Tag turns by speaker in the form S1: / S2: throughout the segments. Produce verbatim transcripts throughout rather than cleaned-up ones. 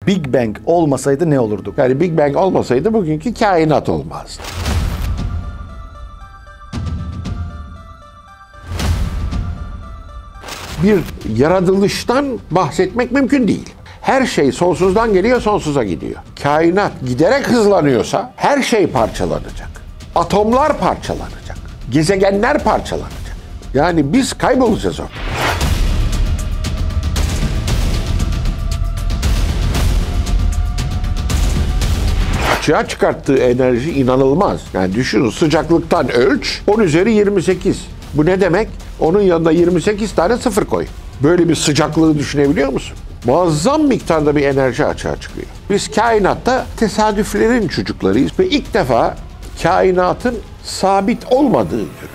S1: Big Bang olmasaydı ne olurdu?
S2: Yani Big Bang olmasaydı bugünkü kainat olmazdı. Bir yaratılıştan bahsetmek mümkün değil. Her şey sonsuzdan geliyor, sonsuza gidiyor. Kainat giderek hızlanıyorsa her şey parçalanacak. Atomlar parçalanacak. Gezegenler parçalanacak. Yani biz kaybolacağız orada. Açığa çıkarttığı enerji inanılmaz. Yani düşünün, sıcaklıktan ölç, on üzeri yirmi sekiz. Bu ne demek? Onun yanına yirmi sekiz tane sıfır koy. Böyle bir sıcaklığı düşünebiliyor musun? Muazzam miktarda bir enerji açığa çıkıyor. Biz kainatta tesadüflerin çocuklarıyız ve ilk defa kainatın sabit olmadığı görülüyor.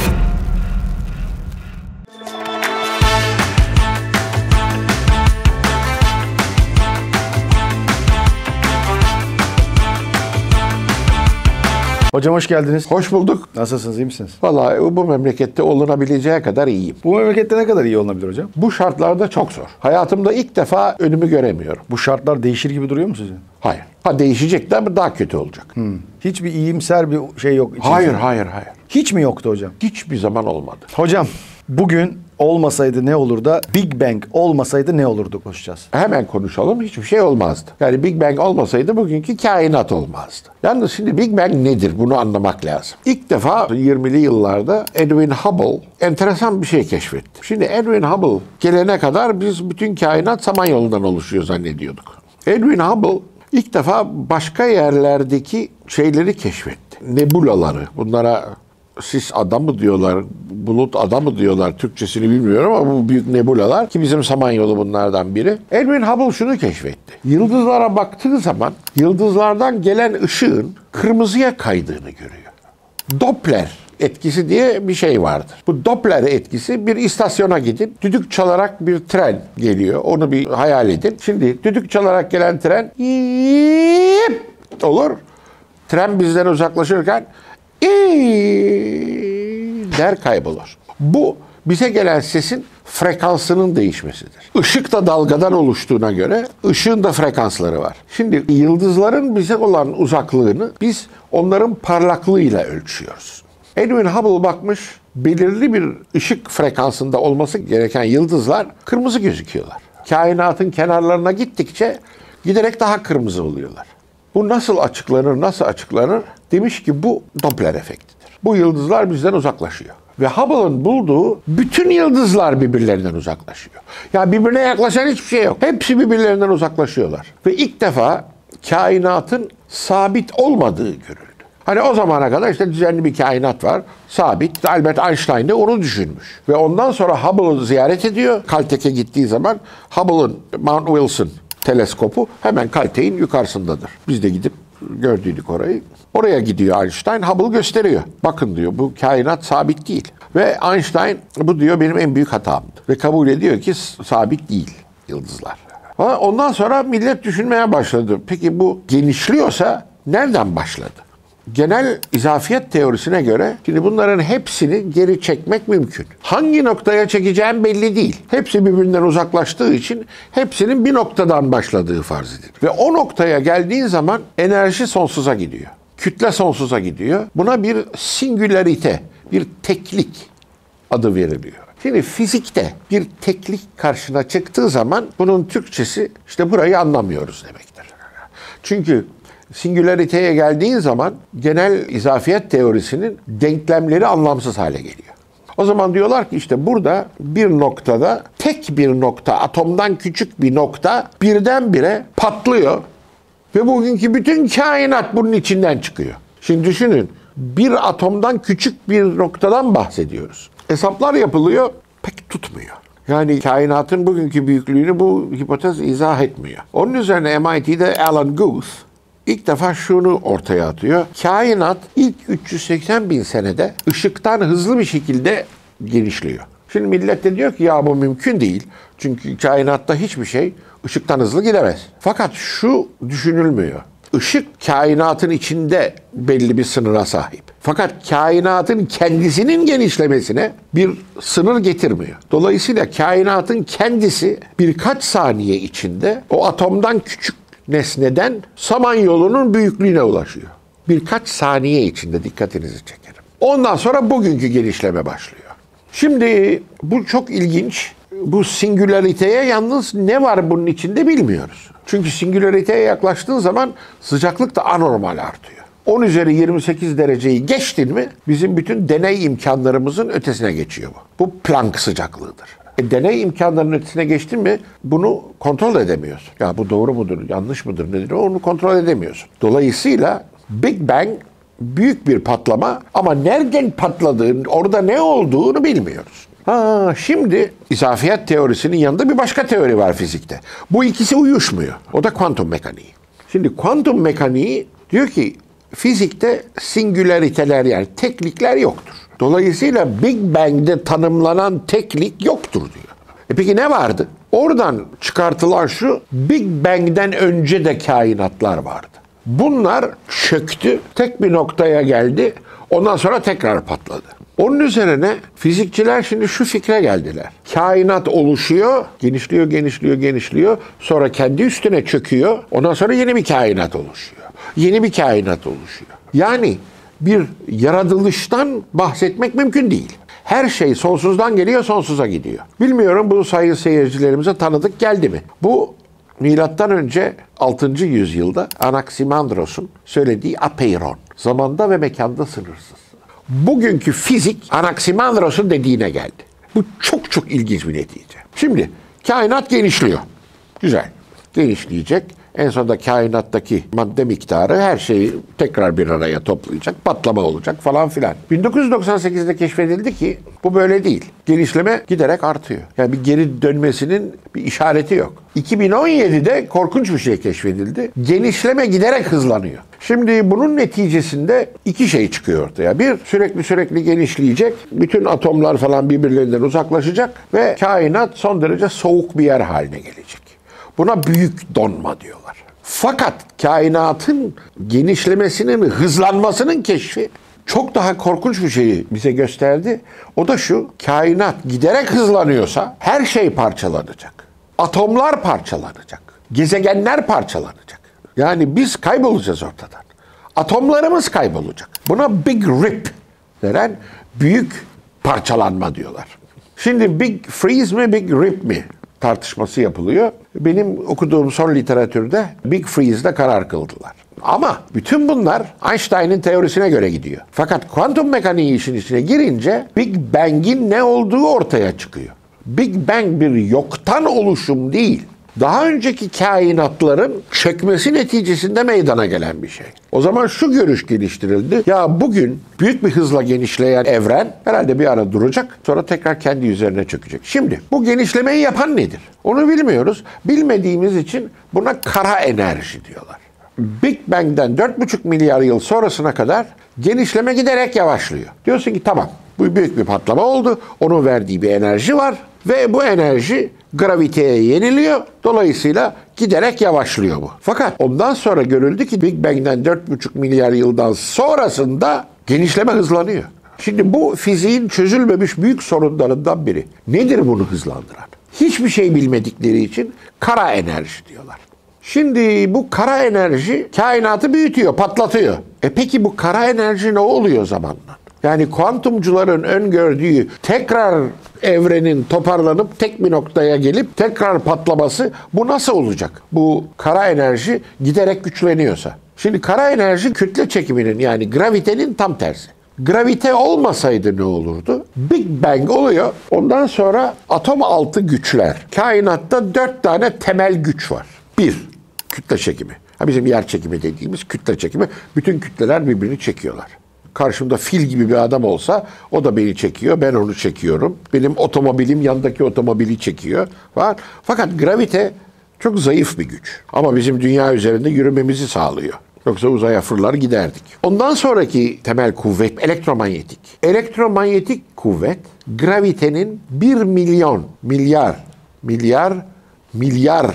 S1: Hocam hoş geldiniz.
S2: Hoş bulduk.
S1: Nasılsınız, iyi misiniz?
S2: Vallahi bu memlekette olunabileceği kadar iyiyim.
S1: Bu memlekette ne kadar iyi olunabilir hocam?
S2: Bu şartlarda çok zor. Hayatımda ilk defa önümü göremiyorum.
S1: Bu şartlar değişir gibi duruyor mu sizce?
S2: Hayır. Ha değişecek de ama daha kötü olacak.
S1: Hmm. Hiçbir iyimser bir şey yok içinizde.
S2: Hayır, hayır, hayır.
S1: Hiç mi yoktu hocam?
S2: Hiçbir zaman olmadı.
S1: Hocam bugün olmasaydı ne olur da Big Bang olmasaydı ne olurdu konuşacağız.
S2: Hemen konuşalım. Hiçbir şey olmazdı. Yani Big Bang olmasaydı bugünkü kainat olmazdı. Yalnız şimdi Big Bang nedir? Bunu anlamak lazım. İlk defa yirmili yıllarda Edwin Hubble enteresan bir şey keşfetti. Şimdi Edwin Hubble gelene kadar biz bütün kainat Samanyolu'ndan oluşuyor zannediyorduk. Edwin Hubble ilk defa başka yerlerdeki şeyleri keşfetti. Nebulaları. Bunlara sis adamı diyorlar, bulut adamı diyorlar. Türkçesini bilmiyorum ama bu büyük nebulalar ki bizim Samanyolu bunlardan biri. Edwin Hubble şunu keşfetti. Yıldızlara baktığı zaman yıldızlardan gelen ışığın kırmızıya kaydığını görüyor. Doppler etkisi diye bir şey vardır. Bu Doppler etkisi, bir istasyona gidin. Düdük çalarak bir tren geliyor. Onu bir hayal edin. Şimdi düdük çalarak gelen tren yip olur. Tren bizden uzaklaşırken der kaybolur. Bu bize gelen sesin frekansının değişmesidir. Işık da dalgadan oluştuğuna göre ışığın da frekansları var. Şimdi yıldızların bize olan uzaklığını biz onların parlaklığıyla ölçüyoruz. Edwin Hubble bakmış, belirli bir ışık frekansında olması gereken yıldızlar kırmızı gözüküyorlar. Kainatın kenarlarına gittikçe giderek daha kırmızı oluyorlar. Bu nasıl açıklanır, nasıl açıklanır? Demiş ki bu Doppler efektidir. Bu yıldızlar bizden uzaklaşıyor. Ve Hubble'ın bulduğu bütün yıldızlar birbirlerinden uzaklaşıyor. Yani birbirine yaklaşan hiçbir şey yok. Hepsi birbirlerinden uzaklaşıyorlar. Ve ilk defa kainatın sabit olmadığı görüldü. Hani o zamana kadar işte düzenli bir kainat var, sabit. Albert Einstein de onu düşünmüş. Ve ondan sonra Hubble'ı ziyaret ediyor. Caltech'e gittiği zaman Hubble'ın Mount Wilson teleskopu hemen Caltech'in yukarısındadır. Biz de gidip gördük orayı. Oraya gidiyor Einstein, Hubble gösteriyor. Bakın diyor, bu kainat sabit değil. Ve Einstein bu diyor benim en büyük hatamdı. Ve kabul ediyor ki sabit değil yıldızlar. Ondan sonra millet düşünmeye başladı. Peki bu genişliyorsa nereden başladı? Genel izafiyet teorisine göre şimdi bunların hepsini geri çekmek mümkün. Hangi noktaya çekeceğim belli değil. Hepsi birbirinden uzaklaştığı için hepsinin bir noktadan başladığı farz edilir. Ve o noktaya geldiğin zaman enerji sonsuza gidiyor. Kütle sonsuza gidiyor. Buna bir singülarite, bir teklik adı veriliyor. Şimdi fizikte bir teklik karşına çıktığı zaman bunun Türkçesi işte burayı anlamıyoruz demektir. Çünkü singülariteye geldiğin zaman genel izafiyet teorisinin denklemleri anlamsız hale geliyor. O zaman diyorlar ki işte burada bir noktada tek bir nokta, atomdan küçük bir nokta birdenbire patlıyor ve bugünkü bütün kainat bunun içinden çıkıyor. Şimdi düşünün, bir atomdan küçük bir noktadan bahsediyoruz. Hesaplar yapılıyor, pek tutmuyor. Yani kainatın bugünkü büyüklüğünü bu hipotez izah etmiyor. Onun üzerine M I T'de Alan Guth İlk defa şunu ortaya atıyor. Kainat ilk üç yüz seksen bin senede ışıktan hızlı bir şekilde genişliyor. Şimdi millet de diyor ki ya bu mümkün değil. Çünkü kainatta hiçbir şey ışıktan hızlı gidemez. Fakat şu düşünülmüyor. Işık kainatın içinde belli bir sınıra sahip. Fakat kainatın kendisinin genişlemesine bir sınır getirmiyor. Dolayısıyla kainatın kendisi birkaç saniye içinde o atomdan küçük nesneden Samanyolu'nun büyüklüğüne ulaşıyor. Birkaç saniye içinde dikkatinizi çekerim. Ondan sonra bugünkü genişleme başlıyor. Şimdi bu çok ilginç. Bu singülariteye yalnız ne var bunun içinde bilmiyoruz. Çünkü singülariteye yaklaştığın zaman sıcaklık da anormal artıyor. on üzeri yirmi sekiz dereceyi geçtin mi bizim bütün deney imkanlarımızın ötesine geçiyor bu. Bu Planck sıcaklığıdır. E, deney imkanlarının ötesine geçtin mi bunu kontrol edemiyorsun. Ya bu doğru mudur, yanlış mıdır, nedir onu kontrol edemiyorsun. Dolayısıyla Big Bang büyük bir patlama ama nereden patladığını, orada ne olduğunu bilmiyoruz. Ha, şimdi izafiyet teorisinin yanında bir başka teori var fizikte. Bu ikisi uyuşmuyor. O da kuantum mekaniği. Şimdi kuantum mekaniği diyor ki fizikte singülariteler yani teklikler yoktur. Dolayısıyla Big Bang'de tanımlanan teklik yoktur diyor. E peki ne vardı? Oradan çıkartılan şu, Big Bang'den önce de kainatlar vardı. Bunlar çöktü, tek bir noktaya geldi, ondan sonra tekrar patladı. Onun üzerine fizikçiler şimdi şu fikre geldiler. Kainat oluşuyor, genişliyor, genişliyor, genişliyor. Sonra kendi üstüne çöküyor. Ondan sonra yeni bir kainat oluşuyor. Yeni bir kainat oluşuyor. Yani bir yaratılıştan bahsetmek mümkün değil. Her şey sonsuzdan geliyor, sonsuza gidiyor. Bilmiyorum bu sayın seyircilerimize tanıdık geldi mi? Bu milattan önce altıncı yüzyılda Anaximandros'un söylediği apeiron. Zamanda ve mekanda sınırsız. Bugünkü fizik Anaximandros'un dediğine geldi. Bu çok çok ilginç bir netice. Şimdi kainat genişliyor. Güzel. Genişleyecek. En sonunda kainattaki madde miktarı her şeyi tekrar bir araya toplayacak. Patlama olacak falan filan. bin dokuz yüz doksan sekizde keşfedildi ki bu böyle değil. Genişleme giderek artıyor. Yani bir geri dönmesinin bir işareti yok. iki bin on yedide korkunç bir şey keşfedildi. Genişleme giderek hızlanıyor. Şimdi bunun neticesinde iki şey çıkıyor ortaya. Bir, sürekli sürekli genişleyecek. Bütün atomlar falan birbirlerinden uzaklaşacak ve kainat son derece soğuk bir yer haline gelecek. Buna büyük donma diyorlar. Fakat kainatın genişlemesinin, hızlanmasının keşfi çok daha korkunç bir şeyi bize gösterdi. O da şu, kainat giderek hızlanıyorsa her şey parçalanacak. Atomlar parçalanacak. Gezegenler parçalanacak. Yani biz kaybolacağız ortadan. Atomlarımız kaybolacak. Buna Big Rip denen büyük parçalanma diyorlar. Şimdi Big Freeze mi, Big Rip mi tartışması yapılıyor. Benim okuduğum son literatürde Big Freeze'de karar kıldılar. Ama bütün bunlar Einstein'ın teorisine göre gidiyor. Fakat kuantum mekaniği işin içine girince Big Bang'in ne olduğu ortaya çıkıyor. Big Bang bir yoktan oluşum değil. Daha önceki kainatların çökmesi neticesinde meydana gelen bir şey. O zaman şu görüş geliştirildi. Ya bugün büyük bir hızla genişleyen evren herhalde bir ara duracak. Sonra tekrar kendi üzerine çökecek. Şimdi bu genişlemeyi yapan nedir? Onu bilmiyoruz. Bilmediğimiz için buna kara enerji diyorlar. Big Bang'den dört buçuk milyar yıl sonrasına kadar genişleme giderek yavaşlıyor. Diyorsun ki tamam bu büyük bir patlama oldu. Onun verdiği bir enerji var. Ve bu enerji graviteye yeniliyor. Dolayısıyla giderek yavaşlıyor bu. Fakat ondan sonra görüldü ki Big Bang'den dört buçuk milyar yıldan sonrasında genişleme hızlanıyor. Şimdi bu fiziğin çözülmemiş büyük sorunlarından biri. Nedir bunu hızlandıran? Hiçbir şey bilmedikleri için kara enerji diyorlar. Şimdi bu kara enerji kainatı büyütüyor, patlatıyor. E peki bu kara enerji ne oluyor zamanla? Yani kuantumcuların öngördüğü tekrar evrenin toparlanıp tek bir noktaya gelip tekrar patlaması bu nasıl olacak? Bu kara enerji giderek güçleniyorsa. Şimdi kara enerji kütle çekiminin yani gravitenin tam tersi. Gravite olmasaydı ne olurdu? Big Bang oluyor. Ondan sonra atom altı güçler. Kainatta dört tane temel güç var. Bir, kütle çekimi. Ha bizim yer çekimi dediğimiz kütle çekimi. Bütün kütleler birbirini çekiyorlar. Karşımda fil gibi bir adam olsa o da beni çekiyor, ben onu çekiyorum. Benim otomobilim yandaki otomobili çekiyor falan. Fakat gravite çok zayıf bir güç. Ama bizim dünya üzerinde yürümemizi sağlıyor. Yoksa uzaya fırlar giderdik. Ondan sonraki temel kuvvet elektromanyetik. Elektromanyetik kuvvet gravitenin bir milyon, milyar, milyar, milyar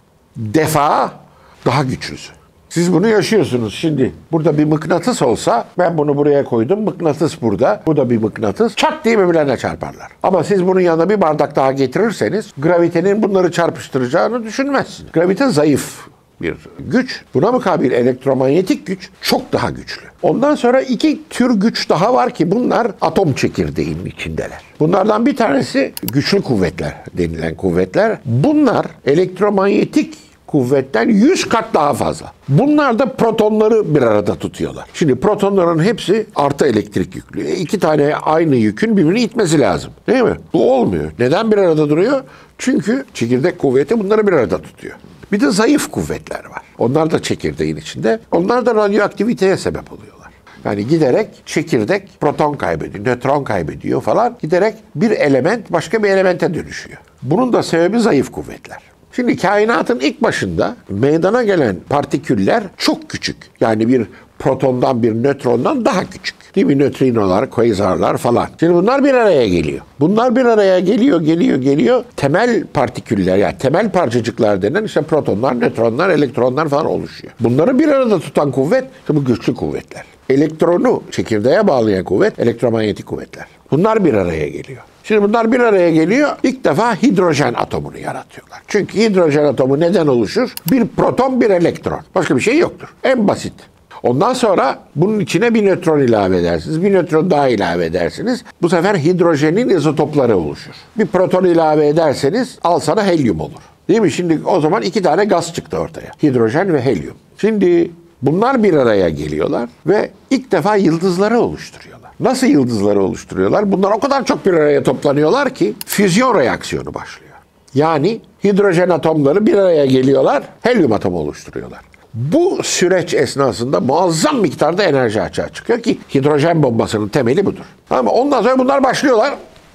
S2: defa daha güçlüsü. Siz bunu yaşıyorsunuz şimdi. Burada bir mıknatıs olsa ben bunu buraya koydum. Mıknatıs burada. Bu da bir mıknatıs. Çat diye birbirlerine çarparlar. Ama siz bunun yanına bir bardak daha getirirseniz gravitenin bunları çarpıştıracağını düşünmezsiniz. Gravite zayıf. bir güç. Buna mukabil elektromanyetik güç çok daha güçlü. Ondan sonra iki tür güç daha var ki bunlar atom çekirdeğinin içindeler. Bunlardan bir tanesi güçlü kuvvetler denilen kuvvetler. Bunlar elektromanyetik kuvvetten yüz kat daha fazla. Bunlar da protonları bir arada tutuyorlar. Şimdi protonların hepsi artı elektrik yüklü. E iki tane aynı yükün birbirini itmesi lazım. Değil mi? Bu olmuyor. Neden bir arada duruyor? Çünkü çekirdek kuvveti bunları bir arada tutuyor. Bir de zayıf kuvvetler var. Onlar da çekirdeğin içinde. Onlar da radyoaktiviteye sebep oluyorlar. Yani giderek çekirdek proton kaybediyor, nötron kaybediyor falan. Giderek bir element başka bir elemente dönüşüyor. Bunun da sebebi zayıf kuvvetler. Şimdi kainatın ilk başında meydana gelen partiküller çok küçük. Yani bir protondan bir nötrondan daha küçük. Değil mi? Nötrinolar, quasarlar falan. Şimdi bunlar bir araya geliyor. Bunlar bir araya geliyor, geliyor, geliyor. Temel partiküller yani temel parçacıklar denen işte protonlar, nötronlar, elektronlar falan oluşuyor. Bunları bir arada tutan kuvvet işte bu güçlü kuvvetler. Elektronu çekirdeğe bağlayan kuvvet elektromanyetik kuvvetler. Bunlar bir araya geliyor. Şimdi bunlar bir araya geliyor. İlk defa hidrojen atomunu yaratıyorlar. Çünkü hidrojen atomu neden oluşur? Bir proton, bir elektron. Başka bir şey yoktur. En basit. Ondan sonra bunun içine bir nötron ilave edersiniz. Bir nötron daha ilave edersiniz. Bu sefer hidrojenin izotopları oluşur. Bir proton ilave ederseniz al sana helyum olur. Değil mi? Şimdi o zaman iki tane gaz çıktı ortaya. Hidrojen ve helyum. Şimdi bunlar bir araya geliyorlar ve ilk defa yıldızları oluşturuyorlar. Nasıl yıldızları oluşturuyorlar? Bunlar o kadar çok bir araya toplanıyorlar ki füzyon reaksiyonu başlıyor. Yani hidrojen atomları bir araya geliyorlar, helyum atomu oluşturuyorlar. Bu süreç esnasında muazzam miktarda enerji açığa çıkıyor ki hidrojen bombasının temeli budur. Ama ondan sonra bunlar başlıyorlar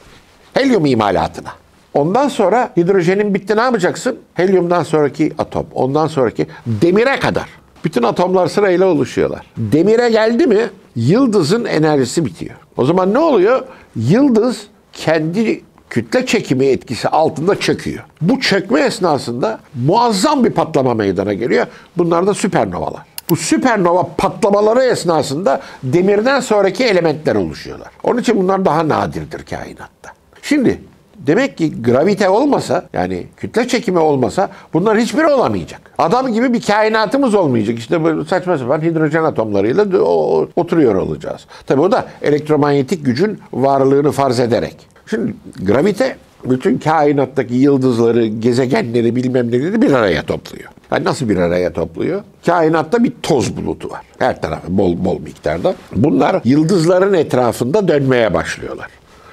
S2: helyum imalatına. Ondan sonra hidrojenin bitti ne yapacaksın? Helyumdan sonraki atom, ondan sonraki demire kadar. Bütün atomlar sırayla oluşuyorlar. Demire geldi mi yıldızın enerjisi bitiyor. O zaman ne oluyor? Yıldız kendi kütle çekimi etkisi altında çöküyor. Bu çökme esnasında muazzam bir patlama meydana geliyor. Bunlar da süpernovalar. Bu süpernova patlamaları esnasında demirden sonraki elementler oluşuyorlar. Onun için bunlar daha nadirdir kainatta. Şimdi demek ki gravite olmasa yani kütle çekimi olmasa bunlar hiçbiri olamayacak. Adam gibi bir kainatımız olmayacak. İşte böyle saçma sapan hidrojen atomlarıyla oturuyor olacağız. Tabii o da elektromanyetik gücün varlığını farz ederek. Şimdi gravite bütün kainattaki yıldızları, gezegenleri bilmem neleri bir araya topluyor. Yani nasıl bir araya topluyor? Kainatta bir toz bulutu var. Her tarafı bol bol miktarda. Bunlar yıldızların etrafında dönmeye başlıyorlar.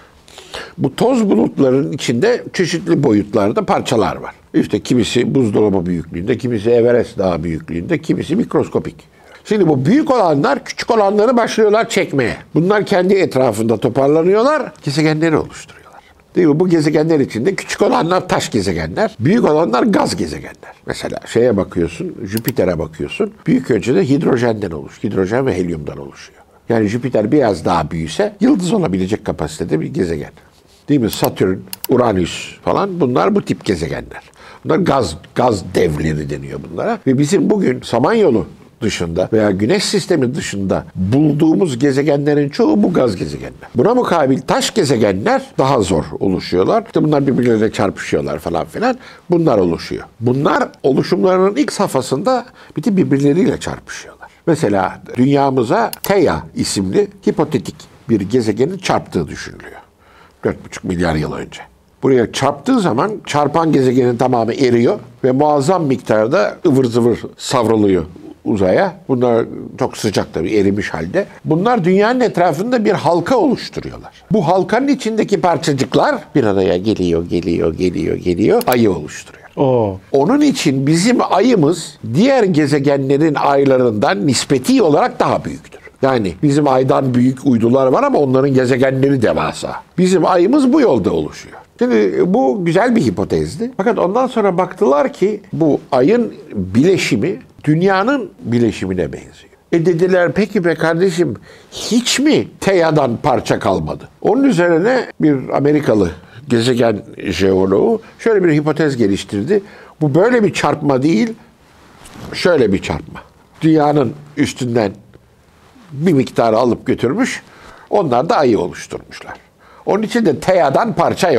S2: Bu toz bulutların içinde çeşitli boyutlarda parçalar var. İşte kimisi buzdolabı büyüklüğünde, kimisi Everest Dağı büyüklüğünde, kimisi mikroskopik. Şimdi bu büyük olanlar küçük olanları başlıyorlar çekmeye. Bunlar kendi etrafında toparlanıyorlar, gezegenleri oluşturuyorlar. Değil mi? Bu gezegenler içinde küçük olanlar taş gezegenler, büyük olanlar gaz gezegenler. Mesela şeye bakıyorsun, Jüpiter'e bakıyorsun. Büyük ölçüde hidrojenden oluş, hidrojen ve helyumdan oluşuyor. Yani Jüpiter biraz daha büyüse yıldız olabilecek kapasitede bir gezegen. Değil mi? Satürn, Uranüs falan bunlar bu tip gezegenler. Bunlar gaz gaz devleri deniyor bunlara. Ve bizim bugün Samanyolu dışında veya Güneş sistemi dışında bulduğumuz gezegenlerin çoğu bu gaz gezegenler. Buna mukabil taş gezegenler daha zor oluşuyorlar. İşte bunlar birbirleriyle çarpışıyorlar falan filan. Bunlar oluşuyor. Bunlar oluşumlarının ilk safhasında bir de birbirleriyle çarpışıyorlar. Mesela dünyamıza Theia isimli hipotetik bir gezegenin çarptığı düşünülüyor. dört buçuk milyar yıl önce. Buraya çarptığı zaman çarpan gezegenin tamamı eriyor ve muazzam miktarda ıvır zıvır savruluyor uzaya. Bunlar çok sıcak tabii erimiş halde. Bunlar dünyanın etrafında bir halka oluşturuyorlar. Bu halkanın içindeki parçacıklar bir araya geliyor, geliyor, geliyor, geliyor. Ayı oluşturuyor.
S1: Oo.
S2: Onun için bizim ayımız diğer gezegenlerin aylarından nispeti olarak daha büyüktür. Yani bizim aydan büyük uydular var ama onların gezegenleri devasa. Bizim ayımız bu yolda oluşuyor. Şimdi bu güzel bir hipotezdi. Fakat ondan sonra baktılar ki bu ayın bileşimi dünyanın bileşimine benziyor. E dediler peki be kardeşim hiç mi Theia'dan parça kalmadı? Onun üzerine bir Amerikalı gezegen jeoloğu şöyle bir hipotez geliştirdi. Bu böyle bir çarpma değil, şöyle bir çarpma. Dünyanın üstünden bir miktarı alıp götürmüş, onlar da ayı oluşturmuşlar. Onun için de Theia'dan parça yok.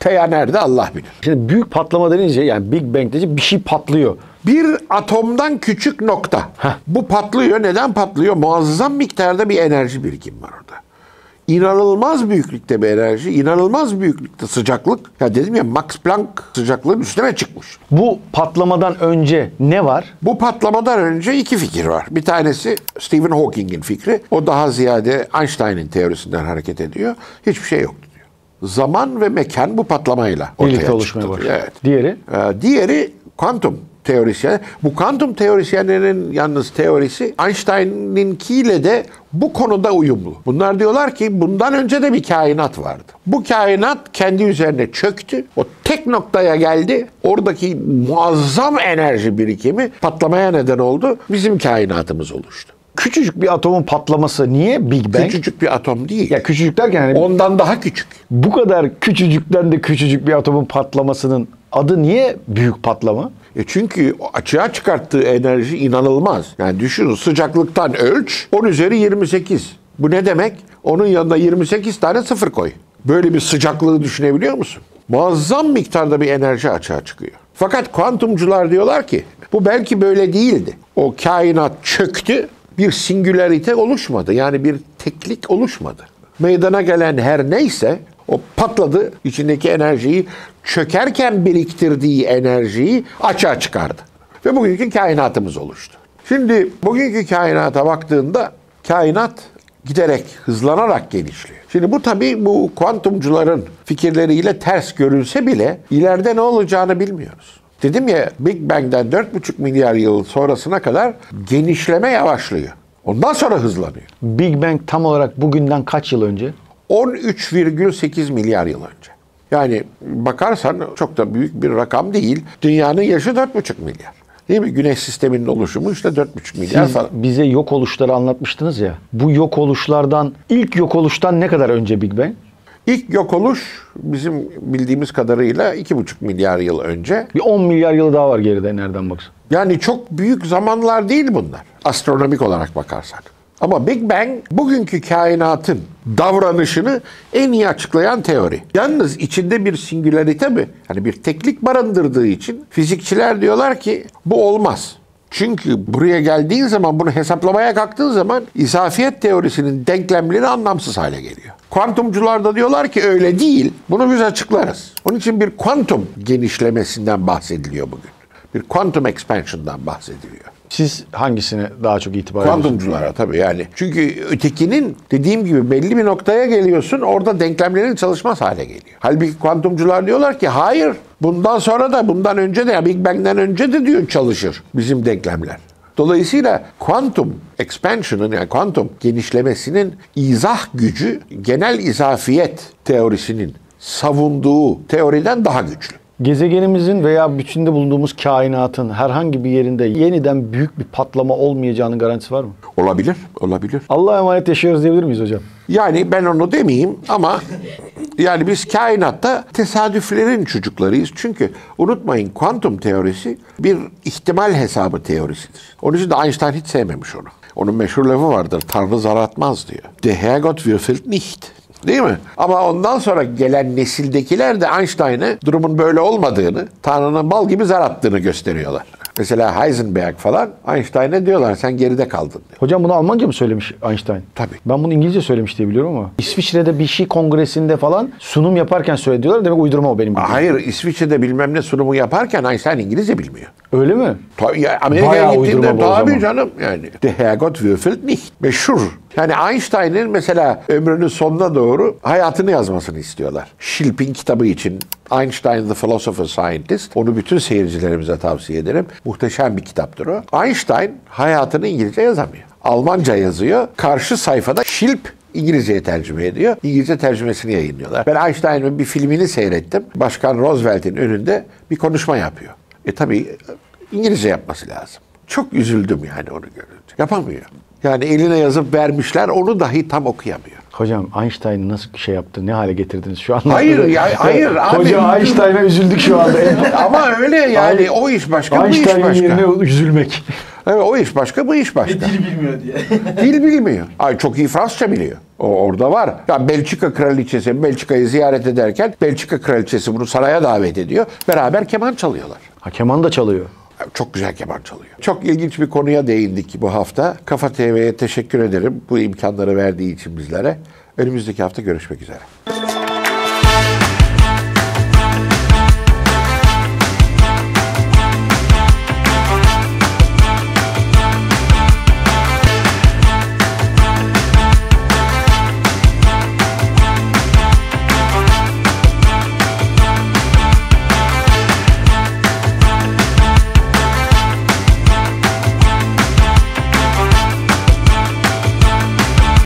S2: Teya nerede Allah bilir.
S1: Şimdi büyük patlama denince yani Big Bang deyince bir şey patlıyor.
S2: Bir atomdan küçük nokta.
S1: Heh.
S2: Bu patlıyor. Neden patlıyor? Muazzam miktarda bir enerji birikimi var orada. İnanılmaz büyüklükte bir enerji, inanılmaz büyüklükte sıcaklık. Ya dedim ya, Max Planck sıcaklığın üstüne çıkmış.
S1: Bu patlamadan önce ne var?
S2: Bu patlamadan önce iki fikir var. Bir tanesi Stephen Hawking'in fikri. O daha ziyade Einstein'in teorisinden hareket ediyor. Hiçbir şey yoktu diyor. Zaman ve mekan bu patlamayla ortaya
S1: Birlikte
S2: çıktı
S1: oluşmaya
S2: diyor.
S1: başladı.
S2: Evet.
S1: Diğeri?
S2: Ee, diğeri kuantum teorisyen. Bu kuantum teorisyenlerin yalnız teorisi Einstein'inkiyle de bu konuda uyumlu. Bunlar diyorlar ki bundan önce de bir kainat vardı. Bu kainat kendi üzerine çöktü. O tek noktaya geldi. Oradaki muazzam enerji birikimi patlamaya neden oldu. Bizim kainatımız oluştu.
S1: Küçücük bir atomun patlaması niye Big Bang?
S2: Küçücük bir atom değil.
S1: Ya küçücük derken hani
S2: Ondan daha küçük.
S1: bu kadar küçücükten de küçücük bir atomun patlamasının adı niye büyük patlama?
S2: E çünkü açığa çıkarttığı enerji inanılmaz. Yani düşünün, sıcaklıktan ölç, on üzeri yirmi sekiz. Bu ne demek? Onun yanına yirmi sekiz tane sıfır koy. Böyle bir sıcaklığı düşünebiliyor musun? Muazzam miktarda bir enerji açığa çıkıyor. Fakat kuantumcular diyorlar ki bu belki böyle değildi. O kainat çöktü, bir singülarite oluşmadı. Yani bir teklik oluşmadı. Meydana gelen her neyse o patladı, içindeki enerjiyi, çökerken biriktirdiği enerjiyi açığa çıkardı. Ve bugünkü kainatımız oluştu. Şimdi bugünkü kainata baktığında kainat giderek, hızlanarak genişliyor. Şimdi bu tabii bu kuantumcuların fikirleriyle ters görülse bile ileride ne olacağını bilmiyoruz. Dedim ya, Big Bang'den dört buçuk milyar yıl sonrasına kadar genişleme yavaşlıyor. Ondan sonra hızlanıyor.
S1: Big Bang tam olarak bugünden kaç yıl önce?
S2: on üç virgül sekiz milyar yıl önce. Yani bakarsan çok da büyük bir rakam değil. Dünyanın yaşı dört buçuk milyar. Değil mi? Güneş sisteminin oluşumu işte dört buçuk milyar
S1: Siz
S2: falan.
S1: bize yok oluşları anlatmıştınız ya. Bu yok oluşlardan, ilk yok oluştan ne kadar önce Big Bang?
S2: İlk yok oluş bizim bildiğimiz kadarıyla iki buçuk milyar yıl önce.
S1: Bir on milyar yılı daha var geride nereden baksan.
S2: Yani çok büyük zamanlar değil bunlar. Astronomik olarak bakarsan. Ama Big Bang bugünkü kainatın davranışını en iyi açıklayan teori. Yalnız içinde bir singülarite mi? Hani bir teklik barındırdığı için fizikçiler diyorlar ki bu olmaz. Çünkü buraya geldiğin zaman, bunu hesaplamaya kalktığın zaman izafiyet teorisinin denklemleri anlamsız hale geliyor. Kuantumcular da diyorlar ki öyle değil. Bunu biz açıklarız. Onun için bir kuantum genişlemesinden bahsediliyor bugün. Bir quantum expansion'dan bahsediliyor.
S1: Siz hangisine daha çok itibar ediyorsunuz?
S2: Kuantumculara tabii yani. Çünkü ötekinin dediğim gibi belli bir noktaya geliyorsun, orada denklemlerin çalışmaz hale geliyor. Halbuki kuantumcular diyorlar ki hayır, bundan sonra da, bundan önce de, ya Big Bang'den önce de diyor çalışır bizim denklemler. Dolayısıyla kuantum expansion'ın, yani kuantum genişlemesinin izah gücü genel izafiyet teorisinin savunduğu teoriden daha güçlü.
S1: Gezegenimizin veya bütünde bulunduğumuz kainatın herhangi bir yerinde yeniden büyük bir patlama olmayacağının garantisi var mı?
S2: Olabilir, olabilir.
S1: Allah'a emanet yaşıyoruz diyebilir miyiz hocam?
S2: Yani ben onu demeyeyim ama yani biz kainatta tesadüflerin çocuklarıyız. Çünkü unutmayın, kuantum teorisi bir ihtimal hesabı teorisidir. Onun için de Einstein hiç sevmemiş onu. Onun meşhur lafı vardır, Tanrı zar atmaz diyor. Der Herrgott würfelt nicht. Değil mi? Ama ondan sonra gelen nesildekiler de Einstein'e durumun böyle olmadığını, Tanrı'nın bal gibi zar attığını gösteriyorlar. Mesela Heisenberg falan Einstein'e diyorlar sen geride kaldın diyor.
S1: Hocam bunu Almanca mı söylemiş Einstein?
S2: Tabii.
S1: Ben bunu İngilizce söylemiş diye biliyorum ama. İsviçre'de bir şey kongresinde falan sunum yaparken söylediyorlar. Demek uydurma o benim bildiğim.
S2: Hayır, İsviçre'de bilmem ne sunumu yaparken Einstein İngilizce bilmiyor.
S1: Öyle mi?
S2: Tabii ya, Amerika'ya
S1: Bayağı
S2: gittiğinde
S1: uydurma bu o
S2: tabii
S1: zaman.
S2: canım yani. Der Herrgott würfelt nicht. Meşhur. Yani Einstein'ın mesela ömrünün sonuna doğru hayatını yazmasını istiyorlar. Schilp'in kitabı için. Einstein the Philosopher Scientist. Onu bütün seyircilerimize tavsiye ederim. Muhteşem bir kitaptır o. Einstein hayatını İngilizce yazamıyor. Almanca yazıyor. Karşı sayfada Schilp İngilizceye tercüme ediyor. İngilizce tercümesini yayınlıyorlar. Ben Einstein'ın bir filmini seyrettim. Başkan Roosevelt'in önünde bir konuşma yapıyor. E tabii İngilizce yapması lazım. Çok üzüldüm yani onu görünce. Yapamıyor. Yani eline yazıp vermişler, onu dahi tam okuyamıyor.
S1: Hocam Einstein'ı nasıl şey yaptı? Ne hale getirdiniz şu an?
S2: Hayır ya, hayır abi.
S1: Hocam Einstein'a üzüldük şu anda.
S2: Ama öyle yani, o iş başka, bu iş
S1: Einstein'ın
S2: başka.
S1: yerine üzülmek.
S2: Evet, o iş başka, bu iş başka.
S3: Dil bilmiyor diye.
S2: Dil bilmiyor. Ay çok iyi Fransızca biliyor. O orada var. Ya Belçika kraliçesi Belçika'yı ziyaret ederken Belçika kraliçesi bunu saraya davet ediyor. Beraber keman çalıyorlar.
S1: Ha, keman da çalıyor.
S2: Çok güzel keman çalıyor. Çok ilginç bir konuya değindik bu hafta. Kafa T V'ye teşekkür ederim bu imkanları verdiği için bizlere. Önümüzdeki hafta görüşmek üzere.